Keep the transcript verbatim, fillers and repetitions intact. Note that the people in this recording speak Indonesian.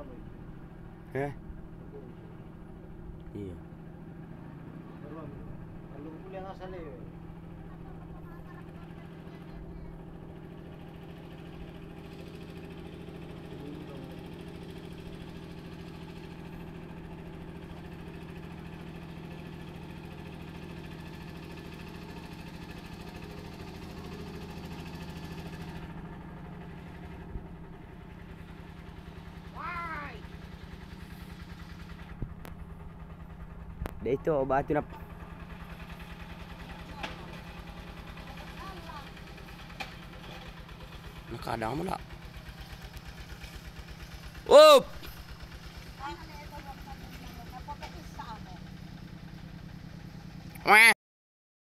Heh. Iya. Kalau kuliah asal ya. Dito batu na. Nakadang mo na. Up! Wah!